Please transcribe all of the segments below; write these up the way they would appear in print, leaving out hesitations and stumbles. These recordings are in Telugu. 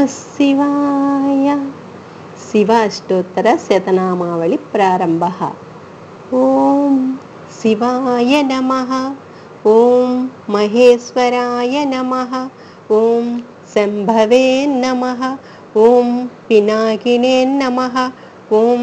शिवाय। शिवाष्टोत्तर शतनामावली प्रारंभः। ओम शिवाय नमः। ओम महेश्वराय नमः। ओम शंभवे नमः। ओम पिनाकिने नमः। ओम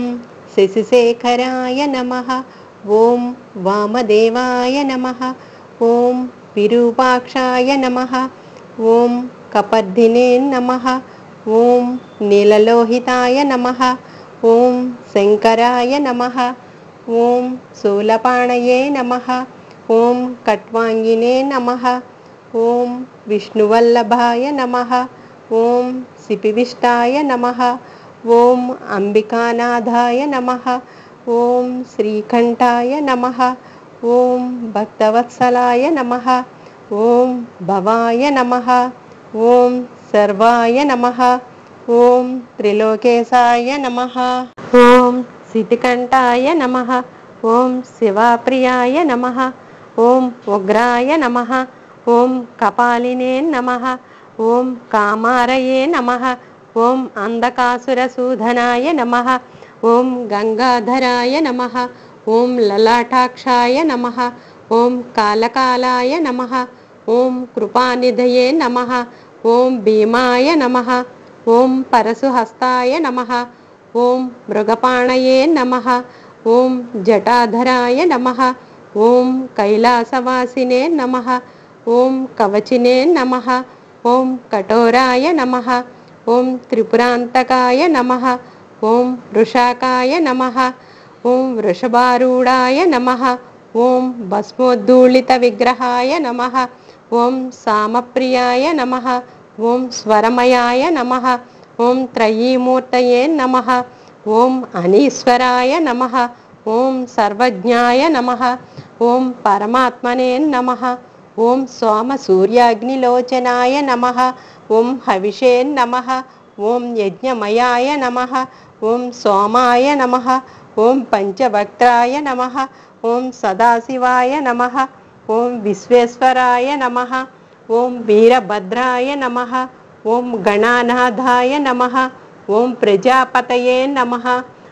शशिशेखराय नमः। ओम वामदेवाय नमः। ओम विरूपाक्षाय नमः। ओम कपर्दिने नमः। ओम नीललोहिताय नमः। ओम शंकराय नमः। ओम शूलपाणये नमः। ओम कट्वांगिने नमः। ओम विष्णुवल्लभाय नमः। ओम सिपिविष्टाय नमः। ओम अंबिकानाथाय नमः। ओम श्रीकंठाय नमः। ओम भक्तवत्सलाय नमः। ओम भवाय नमः। ओम सर्वाय नमः। ओम त्रिलोकेशाय नमः। ओम सिद्धिकंठाय नमः। ओम शिवाप्रियाय नमः। ओम उग्राय नमः। ओम कपालिने नमः। ओम कामारये नमः। ओम अंधकासुरसूदनाय नमः। ओम गंगाधराय नमः। ओम ललाटाक्षाय नमः। ओम कालकालाय नमः। ओम कृपानिधये नमः। ओम भीमाय नमः। ओम परशुहस्ताय नमः। ओम मृगपाणये नमः। ओम जटाधराय नमः। ओम कैलासवासिने नमः। ओम कवचिने नमः। ओम कठोराय नमः। ओम त्रिपुरांतकाय नमः। ओम वृषाकाय नमः। ओम वृषभारूढ़ाय नमः। ओम भस्मोद्धूलितविग्रहाय नमः। ओम सामप्रियाय नमः। ओम स्वरमयाय नमः। ओम त्रयीमूर्तये नमः। ओम अनीश्वराय नमः। ओम सर्वज्ञाय नमः। ओम परमात्मने नमः। ओम सोमसूर्याग्निलोचनाय नमः। ओम हविषे नमः। ओम यज्ञमयाय नमः। ओम सोमाय नमः। ओम पंचवक्त्राय नमः। ओम सदाशिवाय नमः। ओम विश्वेश्वराय नमः। ओम वीरभद्राय नमः। ओम गणानाथाय नमः। ओम प्रजापतये नमः।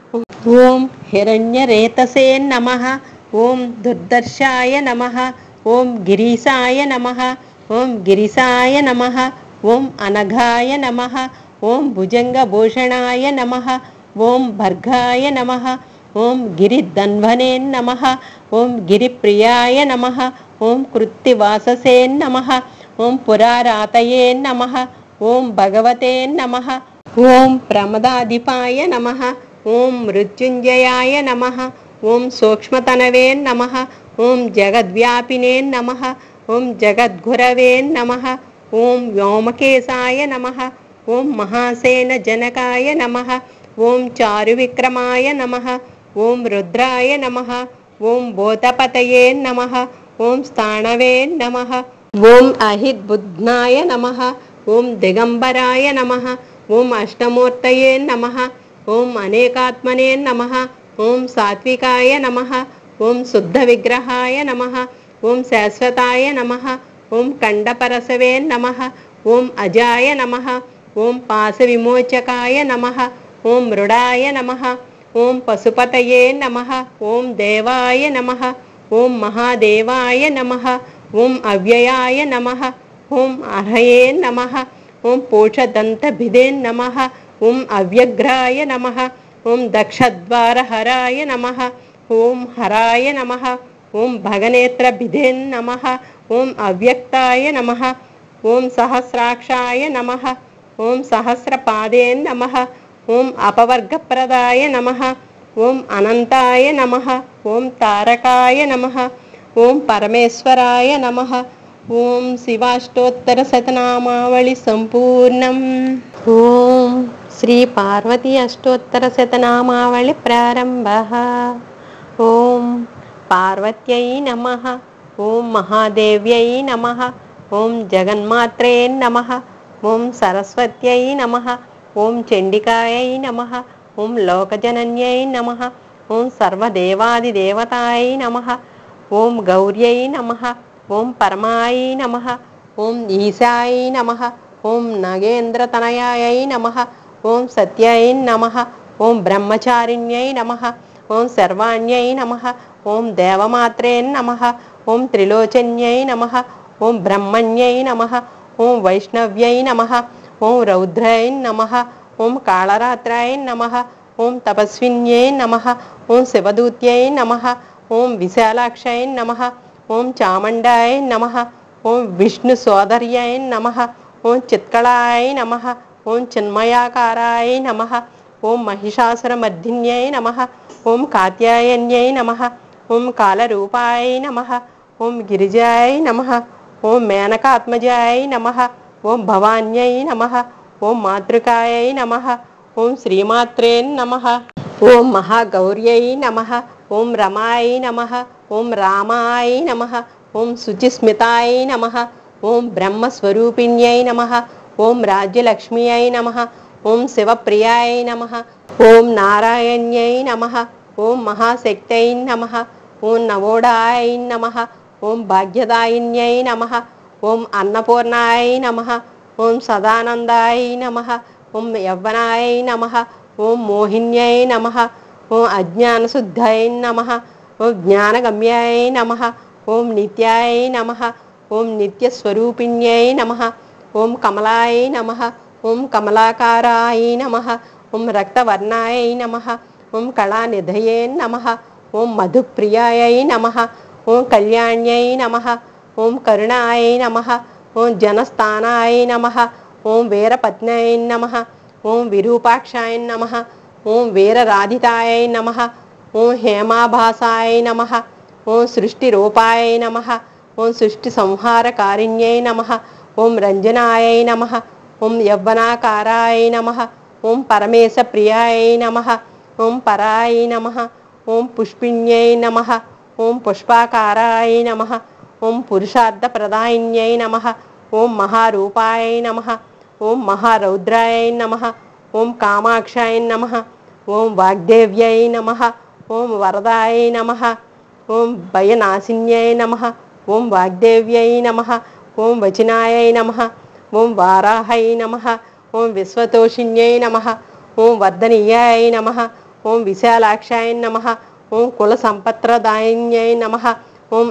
ओम हिरण्यरेतसे नमः। ओम दुर्दर्शाय नमः। ओम गिरीशाय नमः। ओम गिरिशाय नमः। ओम अनघाय नमः। ओम भुजंगभूषणाय नमः। ओम भर्गाय नमः। ओम गिरिधन्वने नमः। ओम गिरिप्रियाय नमः। ओम कृत्तिवाससे नमः। ओम पुरारातये नमः। ओम भगवते नमः। ओम प्रमदाधिपाय नमः। ओम मृत्युंजयाय नमः। ओम सूक्ष्मतनवे नमः। ओम जगद्व्यापिने नमः। ओम जगद्गुरवे नमः। ओम व्योमकेशाय नमः। ओम महासेन जनकाय नमः। ओम चारुविक्रमाय नमः। ओम रुद्राय नमः। ओम भूतपतये नमः। ओम स्थाणवे नमः। ओम अहिर्बुध्नाय नमः। ओम दिगंबराय नमः। ओम अष्टमूर्तये नमः। ओम अनेकात्मने नमः। ओम सात्विकाय नमः। ओम शुद्धविग्रहाय नमः। ओम शाश्वताय नमः। ओम कंडपरसवे नमः। ओम अजाय नमः। ओम पाशविमोचकाय नमः। ओम मृडाय नमः। ओम पशुपतये नमः। ओम देवाय नमः। ओम महादेवाय नमः। ओम अव्ययाय नमः। ओम अर्हये नमः। ओम पोषदंतभिदे नमः। ओम अव्यग्राय नमः। ओम दक्षद्वारहराय नमः। ओम हराय नमः। ओम भगनेत्रभिदे नमः। ओम अव्यक्ताय नमः। ओम सहस्राक्षाय नमः। ओम सहस्रपादे नमः। ओम अपवर्गप्रदाय नमः। ओम अनंताय नमः। ओम तारकाय नमः। ओम परमेश्वराय नमः। ओम शिवाष्टोत्तर शतनामावली संपूर्णम्। ओम श्री पार्वती अष्टोत्तर शतनामावली प्रारंभः। ओम पार्वत्यै नमः। ओम महादेव्यै नमः। ओम जगन्मात्रे नमः। ओम सरस्वत्यै नमः। ओम चंडिकायै नमः। ओम लोकजनन्यै नमः। ओम सर्वदेवादिदेवतायै नमः। ओम गौर्यै नमः। ओम परमायै नमः। ओम ईशायै नमः। ఓం నాగేంద్రతనయాయై నమః. ఓం సత్యై నమః. ఓం బ్రహ్మచారిణ్యై నమః. ఓం సర్వాణ్యై నమః. ఓం దేవమాత్రే నమః. ఓం త్రిలోచన్యై నమః. ఓం బ్రహ్మణ్యై నమః. ఓం వైష్ణవ్యై నమః. ఓం రౌద్రై నమః. ఓం కాళరాత్రాయ నమః. ఓం తపస్విన్యై నమః. ఓం శివదూత్యై నమః. ఓం విశాలాక్షై నమః. ఓం చాముండాయ నమః. ఓం విష్ణు సోదర్యై నమః. ఓం చిత్కళాయ నమః. ఓం చిన్మయాకారాయ నమః. ఓం మహిషాసురమర్ధిన్యై నమః. ఓం కాత్యాయన్యై నమః. ఓం కాలరూపాయ నమః. ఓం గిరిజాయ నమః. ఓం మేనకాత్మజాయ నమః. ఓం భవాన్యై నమః. ఓం మాతృకాయై నమః. ఓం శ్రీమాత్రే నమః. ఓం మహాగౌర్యై నమః. ఓం రమాయ నమః. ఓం రామాయ నమః. ఓం శుచిస్మితాయ నమః. ఓం బ్రహ్మస్వరూపిణ్యై నమః. ఓం రాజ్యలక్ష్మ్యై నమః. ఓం శివప్రియాయ నమః. ఓం నారాయణ్యై నమః. ఓం మహాశక్తై నమః. ఓం నవోడాయ నమః. ఓం భాగ్యదాయిన్యై నమః. ఓం అన్నపూర్ణాయ నమః. ఓం సదానందాయ నమః. ఓం యవ్వనాయ నమః. ఓం మోహిన్యై నమః. ఓం అజ్ఞానశుద్ధాయ నమః. ఓం జ్ఞానగమ్యాయ నమః. ఓం నిత్యాయ నమః. ఓం నిత్యస్వరూపిణ్యై నమః. ఓం కమలాయ నమః. ఓం కమలాకారాయ నమః. ఓం రక్తవర్ణాయ నమః. ఓం కళానిధయే నమః. ఓం మధుప్రియాయ నమః. ఓం కళ్యాణ్యై నమః. ఓం కరుణాయ నమః. ఓం జనస్థానాయ నమః. ఓం వీరపత్న్యై నమః. ఓం విరూపాక్షాయ నమః. ఓం వీరరాధితాయ నమః. ఓం హేమాభాసాయ నమః. ఓం సృష్టిరూపాయ నమః. ఓం సృష్టి సంహారకారిణ్యై నమః. ఓం రంజనాయ నమః. ఓం యవ్వనాకారాయ నమః. ఓం పరమేశప్రియాయ నమః. ఓం పరాయ నమః. ఓం పుష్పిణ్యై నమః. ఓం పుష్పాకారాయ నమః. ఓం పురుషార్థప్రదాయిన్యై నమః. ఓం మహారూపాయ నమః. ఓం మహారౌద్రాయ నమః. ఓం కామాక్షాయ నమః. ఓం వాగ్దేవ్యై నమః. ఓం వరదాయ నమః. ఓం భయనాశిన్యై నమః. ఓం వాగ్దేవ్యై నమః. ఓం వచనాయ నమః. ఓం వారాహై నమః. ఓం విశ్వతోషిణ్యై నమః. ఓం వర్ధనీయాయ నమః. ఓం విశాలాక్షాయ నమః. ఓం కుల సంపత్రదాయిన్యై నమః. ఓం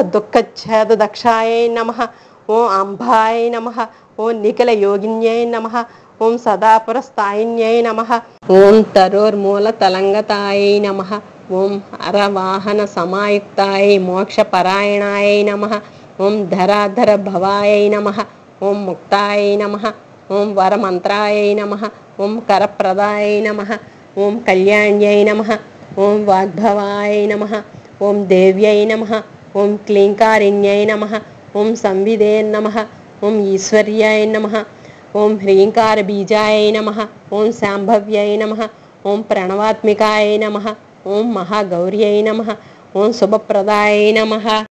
అర్ధదుఃఖఛేదదక్షాయ నమః. ఓం అంబాయ నమః. ఓం నిఖిల యోగిన్యై నమః. ఓం సదాపురస్థాయిన్యై నమః. ఓం తరోర్మూలతలంగతాయ నమః. ఓం హరవాహన సమాయుక్తాయ మోక్షపరాయణాయ నమః. ఓం ధరాధర భవాయ నమః. ఓం ముక్తాయ నమః. ఓం వరమంత్రాయ నమః. ఓం కరప్రదాయ నమః. ఓం కళ్యాణ్యై నమః. ఓం వాగ్భవాయ నమః. ఓం దేవ్యై నమః. ఓం క్లీంకారిణ్యై నమః. ఓం సంవిదే నమః. ఓం ఈశ్వర్యాయ నమః. ఓం హ్రీంకారబీజాయ నమః. ఓం శాంభవ్యై నమః. ఓం ప్రణవాత్మికాయ నమః. ఓం మహాగౌర్యై నమః. ఓం శుభప్రదాయ నమః.